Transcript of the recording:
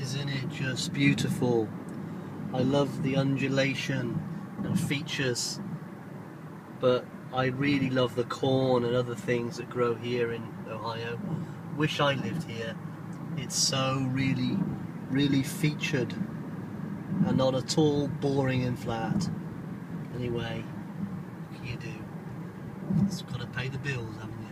Isn't it just beautiful? I love the undulation and features, but I really love the corn and other things that grow here in Ohio. Wish I lived here. It's so really featured and not at all boring and flat. Anyway, what can you do? It's got to pay the bills, haven't you?